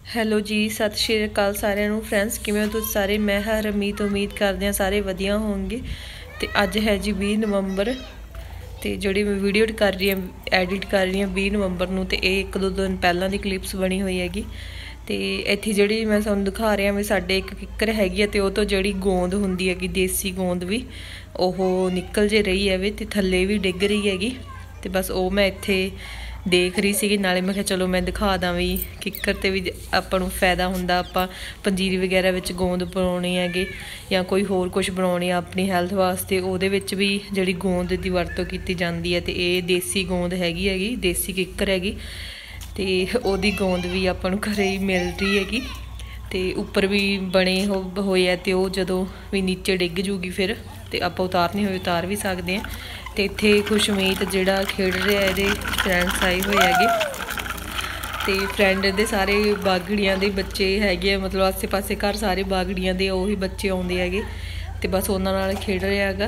Hello ਜੀ, ਸਤਿ ਸ਼੍ਰੀ ਅਕਾਲ ਸਾਰਿਆਂ ਨੂੰ। ਫਰੈਂਡਸ, ਕਿਵੇਂ ਹੋ ਤੁਸੀਂ ਸਾਰੇ? ਮੈਂ ਹਰਮੀਤ ਉਮੀਦ ਕਰਦੇ ਹਾਂ ਸਾਰੇ ਵਧੀਆ ਹੋਣਗੇ। ਤੇ ਅੱਜ ਹੈ ਜੀ 20 ਨਵੰਬਰ ਤੇ ਜਿਹੜੀ ਮੈਂ ਵੀਡੀਓ ਕਰ ਰਹੀ ਹਾਂ, ਐਡਿਟ ਕਰ ਰਹੀ ਹਾਂ 20 ਨਵੰਬਰ ਨੂੰ। ਤੇ ਇਹ 1-2 ਦਿਨ ਪਹਿਲਾਂ ਦੀ ਕਲਿੱਪਸ ਬਣੀ ਹੋਈ ਹੈਗੀ। ਤੇ ਇੱਥੇ ਜਿਹੜੀ ਮੈਂ ਤੁਹਾਨੂੰ ਦਿਖਾ ਰਿਹਾ ਵੀ ਸਾਡੇ ਇੱਕ ਕਿੱਕਰ ਹੈਗੀ ਆ, ਤੇ ਉਹ ਤੋਂ ਜਿਹੜੀ ਗੋਂਦ ਹੁੰਦੀ ਹੈਗੀ, ਦੇਸੀ ਗੋਂਦ ਵੀ ਉਹ ਨਿਕਲ ਜੇ ਰਹੀ ਹੈ ਵੇ ਤੇ ਥੱਲੇ ਵੀ ਡਿੱਗ ਰਹੀ ਹੈਗੀ। ਤੇ ਬਸ ਉਹ ਮੈਂ ਇੱਥੇ ਦੇਖ ਰਹੀ ਸੀਗੀ, ਨਾਲੇ ਮੈਂ ਕਿਹਾ ਚਲੋ ਮੈਂ ਦਿਖਾ ਦਾਂ ਵੀ ਕਿੱਕਰ ਤੇ ਵੀ ਆਪਾਂ ਨੂੰ ਫਾਇਦਾ ਹੁੰਦਾ। ਆਪਾਂ ਪੰਜੀਰੀ ਵਗੈਰਾ ਵਿੱਚ ਗੋਂਦ ਪਾਉਣੀ ਹੈਗੇ ਜਾਂ ਕੋਈ ਹੋਰ ਕੁਝ ਬਣਾਉਣੀ ਆ ਆਪਣੀ ਹੈਲਥ ਵਾਸਤੇ, ਉਹਦੇ ਵਿੱਚ ਵੀ ਜਿਹੜੀ ਗੋਂਦ ਦੀ ਵਰਤੋਂ ਕੀਤੀ ਜਾਂਦੀ ਹੈ। ਤੇ ਇਹ ਦੇਸੀ ਗੋਂਦ ਹੈਗੀ, ਦੇਸੀ ਕਿੱਕਰ ਹੈਗੀ। ਤੇ ਉਹਦੀ ਗੋਂਦ ਵੀ ਆਪਾਂ ਨੂੰ ਘਰੇ ਹੀ ਮਿਲ ਰਹੀ ਹੈਗੀ। ਤੇ ਉੱਪਰ ਵੀ ਬਣੇ ਹੋਏ ਆ, ਤੇ ਉਹ ਜਦੋਂ ਵੀ ਨੀਚੇ ਡਿੱਗ ਜੂਗੀ ਫਿਰ ਤੇ ਆਪਾਂ ਉਤਾਰਨੀ ਹੋਵੇ ਉਤਾਰ ਵੀ ਸਕਦੇ ਹਾਂ। ਤੇ ਇੱਥੇ ਖੁਸ਼ਮੀਤ ਜਿਹੜਾ ਖੇਡ ਰਿਹਾ, ਇਹਦੇ ਫਰੈਂਡਸ ਆਏ ਹੋਏ ਹੈਗੇ। ਤੇ ਫਰੈਂਡ ਦੇ ਸਾਰੇ ਬਾਗੜੀਆਂ ਦੇ ਬੱਚੇ ਹੈਗੇ ਆ, ਮਤਲਬ ਆਸੇ ਪਾਸੇ ਘਰ ਸਾਰੇ ਬਾਗੜੀਆਂ ਦੇ ਉਹੀ ਬੱਚੇ ਆਉਂਦੇ ਹੈਗੇ। ਤੇ ਬਸ ਉਹਨਾਂ ਨਾਲ ਖੇਡ ਰਿਹਾ ਹੈਗਾ।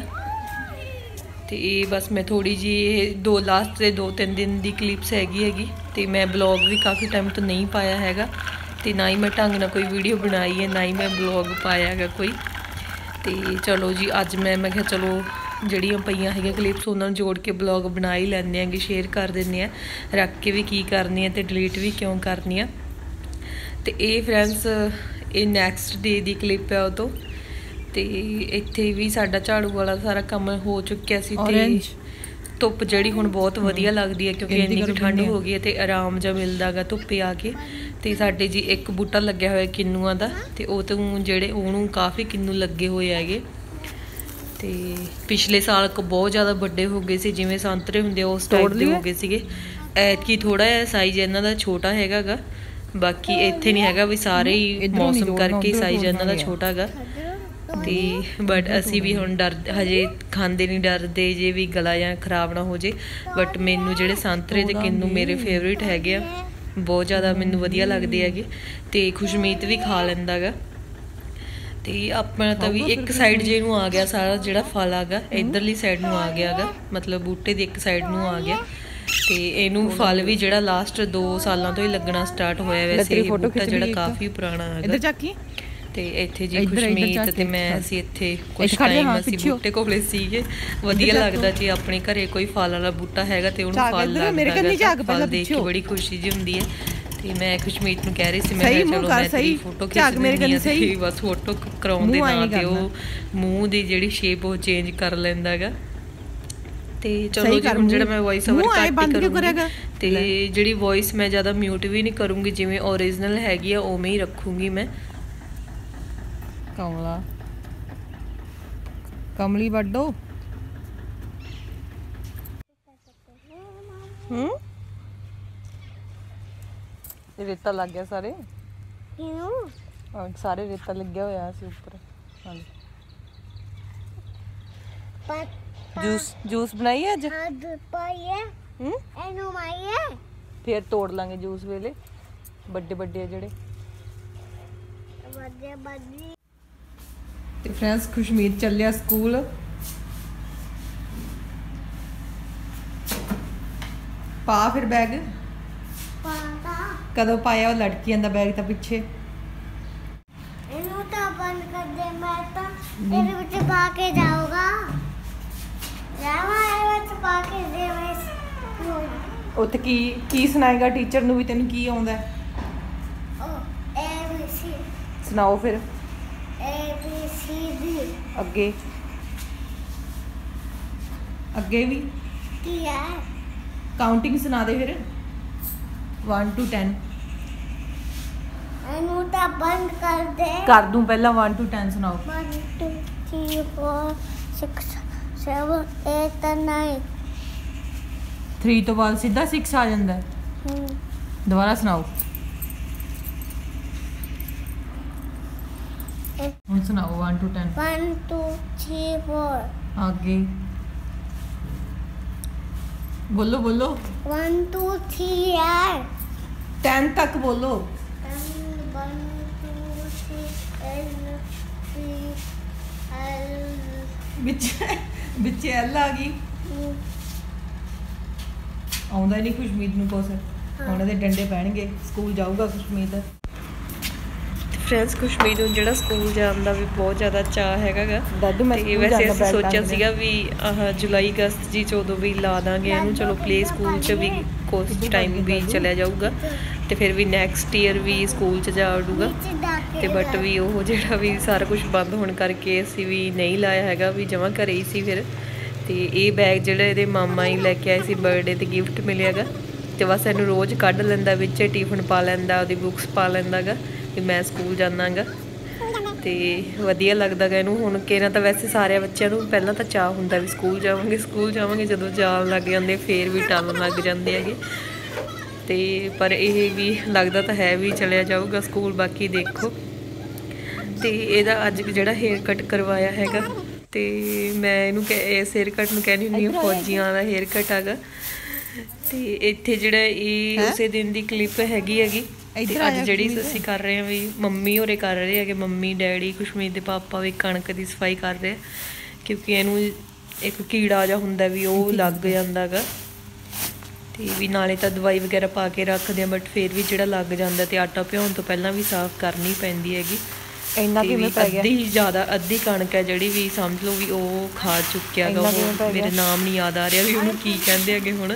ਤੇ ਇਹ ਬਸ ਮੈਂ ਥੋੜੀ ਜਿਹੀ ਇਹ ਲਾਸਟ ਦੇ 2-3 ਦਿਨ ਦੀ ਕਲਿੱਪਸ ਹੈਗੀ। ਤੇ ਮੈਂ ਬਲੌਗ ਵੀ ਕਾਫੀ ਟਾਈਮ ਤੋਂ ਨਹੀਂ ਪਾਇਆ ਹੈਗਾ, ਤੇ ਨਾ ਹੀ ਮੈਂ ਢੰਗ ਨਾਲ ਕੋਈ ਵੀਡੀਓ ਬਣਾਈ ਹੈ, ਨਾ ਹੀ ਮੈਂ ਬਲੌਗ ਪਾਇਆ ਹੈਗਾ ਕੋਈ। ਤੇ ਚਲੋ ਜੀ, ਅੱਜ ਮੈਂ ਕਿਹਾ ਚਲੋ ਜਿਹੜੀਆਂ ਪਈਆਂ ਹੈਗੀਆਂ ਕਲਿੱਪਸ ਉਹਨਾਂ ਨੂੰ ਜੋੜ ਕੇ ਬਲੌਗ ਬਣਾ ਹੀ ਲੈਂਦੇ ਆਂਗੇ, ਸ਼ੇਅਰ ਕਰ ਦਿੰਦੇ ਹਾਂ। ਰੱਖ ਕੇ ਵੀ ਕੀ ਕਰਨੀ ਹੈ ਤੇ ਡਿਲੀਟ ਵੀ ਕਿਉਂ ਕਰਨੀ ਆ। ਤੇ ਇਹ ਫਰੈਂਡਸ ਇਹ ਨੈਕਸਟ ਡੇ ਦੀ ਕਲਿੱਪ ਹੈ ਉਹ ਤੋਂ। ਤੇ ਇੱਥੇ ਵੀ ਸਾਡਾ ਝਾੜੂ ਵਾਲਾ ਸਾਰਾ ਕੰਮ ਹੋ ਚੁੱਕਿਆ ਸੀ। ਤੇ ਧੁੱਪ ਜਿਹੜੀ ਹੁਣ ਬਹੁਤ ਵਧੀਆ ਲੱਗਦੀ ਹੈ, ਕਿਉਂਕਿ ਇੰਨੀ ਕੁ ਠੰਡ ਹੋ ਗਈ ਹੈ ਤੇ ਆਰਾਮ ਜਿਹਾ ਮਿਲਦਾ ਗਾ ਧੁੱਪੇ ਆ ਕੇ। ਤੇ ਸਾਡੇ ਜੀ ਇੱਕ ਬੂਟਾ ਲੱਗਿਆ ਹੋਇਆ ਕਿੰਨੂਆਂ ਦਾ, ਤੇ ਉਹ ਤੋਂ ਜਿਹੜੇ ਉਹਨੂੰ ਕਾਫੀ ਕਿੰਨੂ ਲੱਗੇ ਹੋਏ ਹੈਗੇ। ਤੇ ਪਿਛਲੇ ਸਾਲ ਬਹੁਤ ਜ਼ਿਆਦਾ ਵੱਡੇ ਹੋ ਗਏ ਸੀ, ਜਿਵੇਂ ਸੰਤਰੇ ਹੁੰਦੇ ਉਸ ਟਾਈਪ ਦੇ ਹੋ ਗਏ ਸੀਗੇ। ਐਤਕੀ ਥੋੜਾ ਜਿਹਾ ਸਾਈਜ਼ ਇਹਨਾਂ ਦਾ ਛੋਟਾ ਹੈਗਾ ਗਾ, ਬਾਕੀ ਇੱਥੇ ਨਹੀਂ ਹੈਗਾ ਵੀ ਸਾਰੇ ਹੀ ਮੌਸਮ ਕਰਕੇ ਸਾਈਜ਼ ਇਹਨਾਂ ਦਾ ਛੋਟਾ ਗਾ। ਤੇ ਬਟ ਅਸੀਂ ਵੀ ਹੁਣ ਹਜੇ ਖਾਂਦੇ ਨਹੀਂ, ਡਰਦੇ ਜੇ ਵੀ ਗਲਾ ਜਾਂ ਖਰਾਬ ਨਾ ਹੋ ਜੇ। ਬਟ ਮੈਨੂੰ ਜਿਹੜੇ ਸੰਤਰੇ ਤੇ ਕਿੰਨੂ ਮੇਰੇ ਫੇਵਰੇਟ ਹੈਗੇ ਆ, ਬਹੁਤ ਜ਼ਿਆਦਾ ਮੈਨੂੰ ਵਧੀਆ ਲੱਗਦੇ ਹੈਗੇ। ਤੇ ਖੁਸ਼ਮੀਤ ਵੀ ਖਾ ਲੈਂਦਾ ਗਾ। ਤੇ ਆਪਣਾ ਤਾਂ ਵੀ ਇੱਕ ਸਾਈਡ ਜੇ ਨੂੰ ਆ ਗਿਆ ਸਾਰਾ ਜਿਹੜਾ ਫਲ ਹੈਗਾ, ਇੱਧਰਲੀ ਸਾਈਡ ਨੂੰ ਆ ਗਿਆ ਗਾ, ਮਤਲਬ ਬੂਟੇ ਦੀ ਇੱਕ ਸਾਈਡ ਨੂੰ ਆ ਗਿਆ। ਤੇ ਇਹਨੂੰ ਫਲ ਵੀ ਜਿਹੜਾ ਲਾਸਟ 2 ਸਾਲਾਂ ਤੋਂ ਹੀ ਲੱਗਣਾ ਸਟਾਰਟ ਹੋਇਆ। ਵੈਸੇ ਇਹ ਬੂਟਾ ਜਿਹੜਾ ਕਾਫੀ ਪੁਰਾਣਾ ਹੈਗਾ। ਤੇ ਇੱਥੇ ਜੀ ਖੁਸ਼ਮੀਤ ਤੇ ਮੈਂ ਅਸੀਂ ਇੱਥੇ ਕੁਝ ਟਾਈਮ ਅਸੀਂ ਬੂਟੇ ਕੋਲੇ ਸੀਗੇ। ਵਧੀਆ ਲੱਗਦਾ ਜੀ ਆਪਣੇ ਘਰੇ ਕੋਈ ਫਲ ਵਾਲਾ ਬੂਟਾ ਹੈਗਾ ਤੇ ਉਹਨੂੰ ਫਲ ਲੱਗਦਾ, ਫਲ ਦੇਖ ਕੇ ਬੜੀ ਖੁਸ਼ੀ ਜਿਹੀ ਹੁੰਦੀ ਹੈ। ਤੇ ਮੈਂ ਖੁਸ਼ਮੀਤ ਨੂੰ ਕਹਿ ਰਹੀ ਸੀ, ਮੈਂ ਕਿਹਾ ਚਲੋ ਮੈਂ ਤੇਰੀ ਫੋਟੋ ਖਿੱਚ ਦਿੰਦੀ ਹਾਂ। ਤੇ ਬਸ ਫੋਟੋ ਕਰਾਉਣ ਦੇ ਨਾਂ ਤੇ ਉਹ ਮੂੰਹ ਦੀ ਜਿਹੜੀ ਸ਼ੇਪ ਉਹ ਚੇਂਜ ਕਰ ਲੈਂਦਾ ਹੈਗਾ। ਤੇ ਚਲੋ ਜੀ, ਹੁਣ ਜਿਹੜਾ ਮੈਂ ਵੌਇਸ ਓਵਰ ਘੱਟ ਕਰੂੰਗੀ, ਤੇ ਜਿਹੜੀ ਵੌਇਸ ਮੈਂ ਜ਼ਿਆਦਾ ਮਿਊਟ ਵੀ ਨਹੀਂ ਕਰੂੰਗੀ, ਜਿਵੇਂ ਓਰੀਜਨਲ ਹੈਗੀ ਆ ਉਵੇਂ ਹੀ ਰੱਖੂੰਗੀ ਮੈਂ। ਕਮਲੀ ਵੱਡੋ ਰੇਤਾ ਲੱਗ ਗਿਆ ਸਾਰੇ ਸਾਰੇ ਰੇਤਾ ਲੱਗਿਆ ਹੋਇਆ ਸੀ ਉੱਪਰ। ਜੂਸ ਬਣਾਈਏ ਅੱਜ? ਫੇਰ ਤੋੜ ਲਾਂਗੇ ਜੂਸ ਵੇਲੇ, ਵੱਡੇ ਵੱਡੇ ਆ ਜਿਹੜੇ। ਤੇ ਫਰੈਂਡਸ, ਖੁਸ਼ਮੀਤ ਚੱਲਿਆ ਸਕੂਲ। ਪਾ ਫਿਰ ਬੈਗ। ਕਦੋਂ ਪਾਇਆ ਉਹ ਲੜਕੀਆਂ ਦਾ ਬੈਗ ਤਾਂ ਪਿੱਛੇ। ਇਹਨੂੰ ਤਾਂ ਬੰਦ ਕਰ ਦੇ, ਮੈਂ ਤਾਂ ਇਹਦੇ ਵਿੱਚ ਪਾ ਕੇ ਜਾਊਗਾ। ਇਹਦੇ ਵਿੱਚ ਪਾ ਕੇ ਦੇ। ਉੱਥੇ ਕੀ ਸੁਣਾਏਗਾ ਟੀਚਰ ਨੂੰ ਵੀ ਤੈਨੂੰ ਕੀ ਆਉਂਦਾ? ABC ਸੁਣਾਓ ਫਿਰ। ABCD ਅੱਗੇ ਵੀ ਕੀ ਹੈ? ਕਾਊਂਟਿੰਗ ਸੁਣਾ ਦੇ ਫਿਰ 1 to 10। ਇਹਨੂੰ ਤਾਂ ਬੰਦ ਕਰ ਦੇ। ਕਰ ਦੂੰ, ਪਹਿਲਾਂ 1 to 10 ਸੁਣਾਓ। 1 2 3 4 6 7 8 9। 3 ਤੋਂ ਬਾਅਦ ਸਿੱਧਾ 6 ਆ ਜਾਂਦਾ। ਦੁਬਾਰਾ ਸੁਣਾਓ। ਹੁਣ ਸੁਣਾਓ 1 to 10। 1 2 3 4। ਅੱਗੇ ਬੋਲੋ 1 2 3 यार 10 ਤੱਕ ਬੋਲੋ। 1 2 3 ਵਿੱਚ ਐਲ ਆ ਗਈ। ਆਉਂਦਾ ਨਹੀਂ ਖੁਸ਼ਮੀਤ ਨੂੰ ਕੁਛ, ਹੁਣ ਇਹਦੇ ਡੰਡੇ ਪੈਣਗੇ, ਸਕੂਲ ਜਾਊਗਾ ਖੁਸ਼ਮੀਤ। ਫਰੈਂਡਸ ਖੁਸ਼ਮੀਤ ਨੂੰ ਜਿਹੜਾ ਸਕੂਲ ਜਾਣ ਦਾ ਵੀ ਬਹੁਤ ਜ਼ਿਆਦਾ ਚਾਅ ਹੈਗਾ ਗਾ। ਤੇ ਵੈਸੇ ਅਸੀਂ ਸੋਚਿਆ ਸੀਗਾ ਵੀ ਜੁਲਾਈ ਅਗਸਤ ਜੀ 'ਚ ਉਦੋਂ ਵੀ ਲਾ ਦਾਂਗੇ ਇਹਨੂੰ, ਚਲੋ ਪਲੇ ਸਕੂਲ 'ਚ ਵੀ ਕੁਛ ਟਾਈਮ ਵੀ ਚਲਿਆ ਜਾਊਗਾ ਤੇ ਫਿਰ ਵੀ ਨੈਕਸਟ ਈਅਰ ਵੀ ਸਕੂਲ 'ਚ ਜਾ ਵੜੂਗਾ। ਤੇ ਬਟ ਵੀ ਉਹ ਜਿਹੜਾ ਵੀ ਸਾਰਾ ਕੁਝ ਬੰਦ ਹੋਣ ਕਰਕੇ ਅਸੀਂ ਵੀ ਨਹੀਂ ਲਾਇਆ ਹੈਗਾ, ਵੀ ਜਮਾਂ ਘਰੇ ਹੀ ਸੀ ਫਿਰ। ਤੇ ਇਹ ਬੈਗ ਜਿਹੜਾ ਇਹਦੇ ਮਾਮਾ ਹੀ ਲੈ ਕੇ ਆਏ ਸੀ, ਬਰਥਡੇ ਤੇ ਗਿਫਟ ਮਿਲਿਆ ਗਾ। ਤੇ ਬਸ ਇਹਨੂੰ ਰੋਜ਼ ਕੱਢ ਲੈਂਦਾ, ਵਿੱਚ ਟਿਫਨ ਪਾ ਲੈਂਦਾ, ਉਹਦੀ ਬੁੱਕਸ ਪਾ ਲੈਂਦਾ ਗਾ ਵੀ ਮੈਂ ਸਕੂਲ ਜਾਣਾ ਗਾ। ਤੇ ਵਧੀਆ ਲੱਗਦਾ ਗਾ ਇਹਨੂੰ। ਹੁਣ ਕਿਹਨਾਂ ਤਾਂ ਵੈਸੇ ਸਾਰਿਆਂ ਬੱਚਿਆਂ ਨੂੰ ਪਹਿਲਾਂ ਤਾਂ ਚਾਅ ਹੁੰਦਾ ਵੀ ਸਕੂਲ ਜਾਵਾਂਗੇ, ਜਦੋਂ ਜਾਣ ਲੱਗ ਜਾਂਦੇ ਫੇਰ ਵੀ ਟਾਲਣ ਲੱਗ ਜਾਂਦੇ ਹੈਗੇ। ਤੇ ਪਰ ਇਹ ਵੀ ਲੱਗਦਾ ਤਾਂ ਹੈ ਵੀ ਚਲਿਆ ਜਾਊਗਾ ਸਕੂਲ, ਬਾਕੀ ਦੇਖੋ। ਤੇ ਇਹਦਾ ਅੱਜ ਜਿਹੜਾ ਹੇਅਰ ਕੱਟ ਕਰਵਾਇਆ ਹੈਗਾ, ਤੇ ਮੈਂ ਇਹਨੂੰ ਇਸ ਹੇਅਰ ਕੱਟ ਨੂੰ ਕਹਿੰਦੀ ਹੁੰਦੀ ਹਾਂ ਫੌਜੀਆਂ ਦਾ ਹੇਅਰ ਕੱਟ ਹੈਗਾ। ਤੇ ਇੱਥੇ ਜਿਹੜਾ ਇਹ ਉਸੇ ਦਿਨ ਦੀ ਕਲਿੱਪ ਹੈਗੀ ਅੱਜ ਜਿਹੜੀ ਅਸੀਂ ਕਰ ਰਹੇ ਹਾਂ ਵੀ ਮੰਮੀ ਹੋਰੇ ਕਰ ਰਹੇ ਹੈਗੇ, ਮੰਮੀ ਡੈਡੀ ਖੁਸ਼ਮੀਤ ਦੇ ਪਾਪਾ ਵੀ ਕਣਕ ਦੀ ਸਫਾਈ ਕਰ ਰਹੇ, ਕਿਉਂਕਿ ਇਹਨੂੰ ਇੱਕ ਕੀੜਾ ਜਿਹਾ ਹੁੰਦਾ ਵੀ ਉਹ ਲੱਗ ਜਾਂਦਾ ਗਾ। ਤੇ ਵੀ ਨਾਲੇ ਤਾਂ ਦਵਾਈ ਵਗੈਰਾ ਪਾ ਕੇ ਰੱਖਦੇ ਆ, ਬਟ ਫਿਰ ਵੀ ਜਿਹੜਾ ਲੱਗ ਜਾਂਦਾ ਤੇ ਆਟਾ ਭਿਉਣ ਤੋਂ ਪਹਿਲਾਂ ਵੀ ਸਾਫ਼ ਕਰਨੀ ਪੈਂਦੀ ਹੈਗੀ। ਅੱਧੀ ਕਣਕ ਹੈ ਜਿਹੜੀ ਵੀ ਸਮਝ ਲਓ ਵੀ ਉਹ ਖਾ ਚੁੱਕਿਆ ਗਾ। ਉਹ ਮੇਰੇ ਨਾਮ ਨਹੀਂ ਯਾਦ ਆ ਰਿਹਾ ਵੀ ਉਹਨੂੰ ਕੀ ਕਹਿੰਦੇ ਹੈਗੇ ਹੁਣ।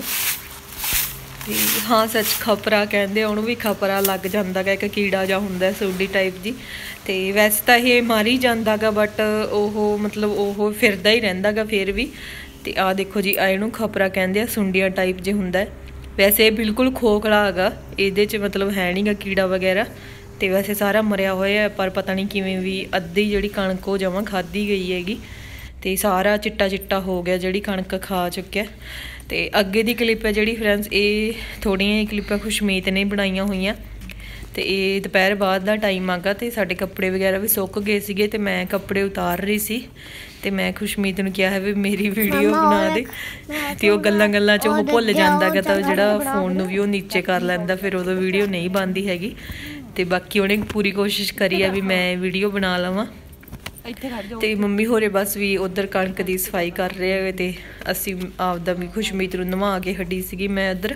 ਤੇ ਹਾਂ ਸੱਚ ਖਪਰਾ ਕਹਿੰਦੇ, ਉਹਨੂੰ ਵੀ ਖਪਰਾ ਲੱਗ ਜਾਂਦਾ ਗਾ, ਇੱਕ ਕੀੜਾ ਜਿਹਾ ਹੁੰਦਾ ਸੂਡੀ ਟਾਈਪ ਜੀ। ਤੇ ਵੈਸੇ ਤਾਂ ਇਹ ਮਰ ਹੀ ਜਾਂਦਾ ਗਾ, ਬਟ ਉਹ ਮਤਲਬ ਉਹ ਫਿਰਦਾ ਹੀ ਰਹਿੰਦਾ ਗਾ ਫਿਰ ਵੀ। ਤੇ ਆਹ ਦੇਖੋ ਜੀ, ਇਹਨੂੰ ਖਪਰਾ ਕਹਿੰਦੇ ਆ, ਸੁੰਡੀਆਂ ਟਾਈਪ ਜੇ ਹੁੰਦਾ। ਵੈਸੇ ਇਹ ਬਿਲਕੁਲ ਖੋਖਲਾ ਹੈਗਾ, ਇਹਦੇ 'ਚ ਮਤਲਬ ਹੈ ਨਹੀਂ ਗਾ ਕੀੜਾ ਵਗੈਰਾ। ਤੇ ਵੈਸੇ ਸਾਰਾ ਮਰਿਆ ਹੋਇਆ, ਪਰ ਪਤਾ ਨਹੀਂ ਕਿਵੇਂ ਵੀ ਅੱਧੀ ਜਿਹੜੀ ਕਣਕ ਉਹ ਜਮਾਂ ਖਾਧੀ ਗਈ ਹੈਗੀ। ਤੇ ਸਾਰਾ ਚਿੱਟਾ ਚਿੱਟਾ ਹੋ ਗਿਆ ਜਿਹੜੀ ਕਣਕ ਖਾ ਚੁੱਕਿਆ। ਤੇ ਅੱਗੇ ਦੀ ਕਲਿੱਪ ਹੈ ਜਿਹੜੀ ਫਰੈਂਡਸ, ਇਹ ਥੋੜ੍ਹੀਆਂ ਕਲਿੱਪਾਂ ਖੁਸ਼ਮੀਤ ਨੇ ਬਣਾਈਆਂ ਹੋਈਆਂ। ਤੇ ਇਹ ਦੁਪਹਿਰ ਬਾਅਦ ਦਾ ਟਾਈਮ ਆਗਾ, ਤੇ ਸਾਡੇ ਕੱਪੜੇ ਵਗੈਰਾ ਵੀ ਸੁੱਕ ਗਏ ਸੀਗੇ, ਤੇ ਮੈਂ ਕੱਪੜੇ ਉਤਾਰ ਰਹੀ ਸੀ। ਤੇ ਮੈਂ ਖੁਸ਼ਮੀਤ ਨੂੰ ਕਿਹਾ ਹੈ ਵੀ ਮੇਰੀ ਵੀਡੀਓ ਬਣਾ ਦੇ। ਤੇ ਉਹ ਗੱਲਾਂ 'ਚ ਉਹ ਭੁੱਲ ਜਾਂਦਾ ਗਾ, ਤਾਂ ਜਿਹੜਾ ਫੋਨ ਨੂੰ ਵੀ ਉਹ ਨੀਚੇ ਕਰ ਲੈਂਦਾ, ਫਿਰ ਉਦੋਂ ਵੀਡੀਓ ਨਹੀਂ ਬਣਦੀ ਹੈਗੀ। ਤੇ ਬਾਕੀ ਉਹਨੇ ਪੂਰੀ ਕੋਸ਼ਿਸ਼ ਕਰੀ ਆ ਵੀ ਮੈਂ ਵੀਡੀਓ ਬਣਾ ਲਵਾਂ। ਤੇ ਮੰਮੀ ਹੋਰੇ ਬਸ ਵੀ ਉਧਰ ਕਣਕ ਦੀ ਸਫਾਈ ਕਰ ਰਹੇ ਹੈਗੇ, ਤੇ ਅਸੀਂ ਆਪਦਾ ਵੀ ਖੁਸ਼ਮੀਤ ਨੂੰ ਨਵਾ ਕੇ ਹੱਡੀ ਸੀਗੀ ਮੈਂ ਇੱਧਰ।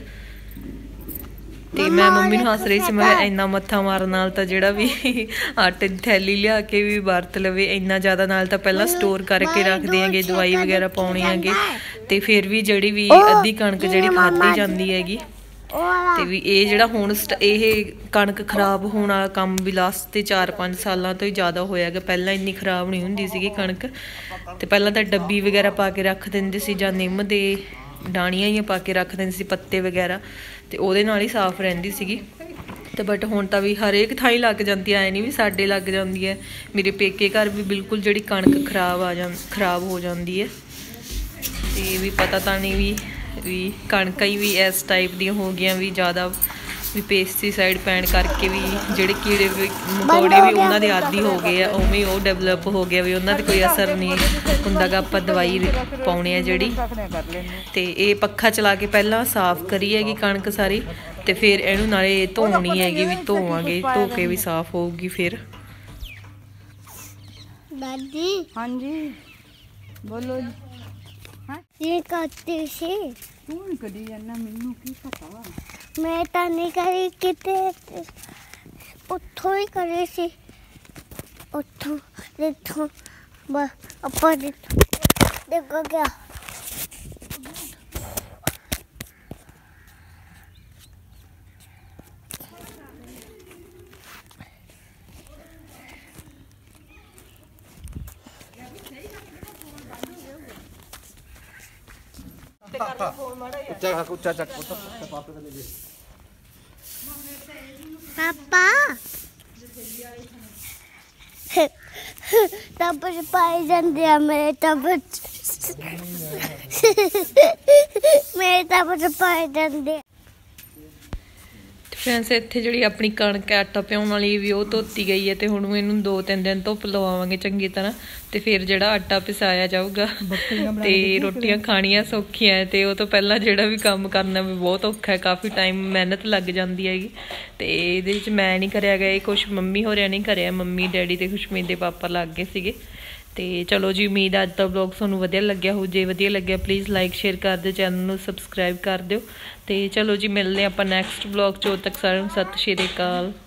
ਤੇ ਮੈਂ ਮੰਮੀ ਨੂੰ ਹੱਸ ਰਹੀ ਸੀ, ਮੈਂ ਇੰਨਾ ਮੱਥਾ ਮਾਰਨ ਨਾਲ ਤਾਂ ਜਿਹੜਾ ਵੀ ਆਟੇ ਦੀ ਥੈਲੀ ਲਿਆ ਕੇ ਵੀ ਵਰਤ ਲਵੇ, ਇੰਨਾ ਜ਼ਿਆਦਾ ਨਾਲ ਤਾਂ ਪਹਿਲਾਂ ਸਟੋਰ ਕਰਕੇ ਰੱਖਦੇ ਹੈਗੇ, ਦਵਾਈ ਵਗੈਰਾ ਪਾਉਣੇ ਹੈਗੇ। ਤੇ ਫਿਰ ਵੀ ਜਿਹੜੀ ਵੀ ਅੱਧੀ ਕਣਕ ਜਿਹੜੀ ਖਾਧੀ ਜਾਂਦੀ ਹੈਗੀ। ਤੇ ਵੀ ਇਹ ਜਿਹੜਾ ਹੁਣ ਇਹ ਕਣਕ ਖਰਾਬ ਹੋਣ ਵਾਲਾ ਕੰਮ ਵੀ ਲਾਸਟ ਤੇ 4-5 ਸਾਲਾਂ ਤੋਂ ਹੀ ਜ਼ਿਆਦਾ ਹੋਇਆ ਗਾ। ਪਹਿਲਾਂ ਇੰਨੀ ਖਰਾਬ ਨਹੀਂ ਹੁੰਦੀ ਸੀਗੀ ਕਣਕ। ਤੇ ਪਹਿਲਾਂ ਤਾਂ ਡੱਬੀ ਵਗੈਰਾ ਪਾ ਕੇ ਰੱਖ ਦਿੰਦੇ ਸੀ, ਜਾਂ ਨਿੰਮ ਦੇ ਡਾਣੀਆਂ ਹੀ ਪਾ ਕੇ ਰੱਖ ਦਿੰਦੇ ਸੀ, ਪੱਤੇ ਵਗੈਰਾ, ਤੇ ਉਹਦੇ ਨਾਲ ਹੀ ਸਾਫ਼ ਰਹਿੰਦੀ ਸੀਗੀ। ਤੇ ਬਟ ਹੁਣ ਤਾਂ ਵੀ ਹਰੇਕ ਥਾਂ ਹੀ ਲੱਗ ਜਾਂਦੀ ਐ, ਨਹੀਂ ਵੀ ਸਾਡੇ ਲੱਗ ਜਾਂਦੀ ਹੈ। ਮੇਰੇ ਪੇਕੇ ਘਰ ਵੀ ਬਿਲਕੁਲ ਜਿਹੜੀ ਕਣਕ ਖਰਾਬ ਹੋ ਜਾਂਦੀ ਹੈ। ਤੇ ਵੀ ਪਤਾ ਤਾਂ ਨਹੀਂ ਵੀ ਕਣਕਾਂ ਹੀ ਵੀ ਇਸ ਟਾਈਪ ਦੀਆਂ ਹੋ ਗਈਆਂ ਵੀ ਜ਼ਿਆਦਾ ਵੀ ਪੈਸਟੀਸਾਈਡ ਪੈਣ ਕਰਕੇ ਵੀ ਜਿਹੜੇ ਕੀੜੇ ਮਕੌੜੇ ਵੀ ਉਹਨਾਂ ਦੇ ਆਦੀ ਹੋ ਗਏ ਆ, ਉਵੇਂ ਉਹ ਡਿਵੈਲਪ ਹੋ ਗਿਆ ਵੀ ਉਹਨਾਂ 'ਤੇ ਕੋਈ ਅਸਰ ਨਹੀਂ ਹੁੰਦਾ ਗਾ। ਆਪਾਂ ਦਵਾਈ ਪਾਉਣੇ ਆ ਜਿਹੜੀ। ਤੇ ਇਹ ਪੱਖਾ ਚਲਾ ਕੇ ਪਹਿਲਾਂ ਸਾਫ਼ ਕਰੀ ਹੈਗੀ ਕਣਕ ਸਾਰੀ, ਤੇ ਫਿਰ ਇਹਨੂੰ ਨਾਲੇ ਧੋਣੀ ਹੈਗੀ, ਵੀ ਧੋਵਾਂਗੇ, ਧੋ ਕੇ ਵੀ ਸਾਫ਼ ਹੋਊਗੀ ਫਿਰ। ਦਾਦੀ ਹਾਂਜੀ ਬੋਲੋ ਜੀ। ਇਹ ਕਰਤੀ ਸੀ ਤੂੰ ਕਦੀ ਜਾਨਾ, ਮੈਨੂੰ ਕੀ ਪਤਾ। ਮੈਂ ਤਾਂ ਨਹੀਂ ਕਰੀ, ਕਿਤੇ ਉੱਥੋਂ ਹੀ ਕਰੀ ਸੀ, ਉੱਥੋਂ ਦੇਖੋ ਆਪਾਂ ਦੇਖੋ ਕਿਆ ਪਾਪਾ ਤਬ ਪਾਈ ਜਾਂਦੇ ਆ ਮੇਰੇ ਤਬ ਪਾਈ ਜਾਂਦੇ। ਫਰੈਂਡਸ ਇੱਥੇ ਜਿਹੜੀ ਆਪਣੀ ਕਣਕ ਆਟਾ ਪਿਆਉਣ ਵਾਲੀ ਵੀ ਉਹ ਧੋਤੀ ਗਈ ਹੈ, ਤੇ ਹੁਣ ਇਹਨੂੰ 2-3 ਦਿਨ ਧੁੱਪ ਲਵਾਵਾਂਗੇ ਚੰਗੀ ਤਰ੍ਹਾਂ, ਤੇ ਫਿਰ ਜਿਹੜਾ ਆਟਾ ਪਿਸਾਇਆ ਜਾਊਗਾ। ਤੇ ਰੋਟੀਆਂ ਖਾਣੀਆਂ ਸੌਖੀਆਂ, ਤੇ ਉਹ ਤੋਂ ਪਹਿਲਾਂ ਜਿਹੜਾ ਵੀ ਕੰਮ ਕਰਨਾ ਵੀ ਬਹੁਤ ਔਖਾ ਹੈ, ਕਾਫੀ ਟਾਈਮ ਮਿਹਨਤ ਲੱਗ ਜਾਂਦੀ ਹੈਗੀ। ਤੇ ਇਹਦੇ ਵਿੱਚ ਮੈਂ ਨਹੀਂ ਕਰਿਆ ਗਿਆ, ਇਹ ਕੁਛ ਮੰਮੀ ਹੋਰਿਆਂ ਨਹੀਂ ਕਰਿਆ, ਮੰਮੀ ਡੈਡੀ ਤੇ ਖੁਸ਼ਮੀਤ ਦੇ ਪਾਪਾ ਲੱਗ ਗਏ ਸੀਗੇ। ਤੇ ਚਲੋ ਜੀ, ਉਮੀਦ ਅੱਜ ਦਾ ਵਲੌਗ ਤੁਹਾਨੂੰ ਵਧੀਆ ਲੱਗਿਆ ਹੋ। ਜੇ ਵਧੀਆ ਲੱਗਿਆ ਪਲੀਜ਼ ਲਾਈਕ ਸ਼ੇਅਰ ਕਰ ਦਿਓ, ਚੈਨਲ ਨੂੰ ਸਬਸਕ੍ਰਾਈਬ ਕਰ ਦਿਓ। ਤੇ ਚਲੋ ਜੀ, ਮਿਲਦੇ ਆਪਾਂ ਨੈਕਸਟ ਵਲੌਗ 'ਚ। ਉਦੋਂ ਤੱਕ ਸਾਰਿਆਂ ਨੂੰ ਸਤਿ ਸ਼੍ਰੀ ਅਕਾਲ।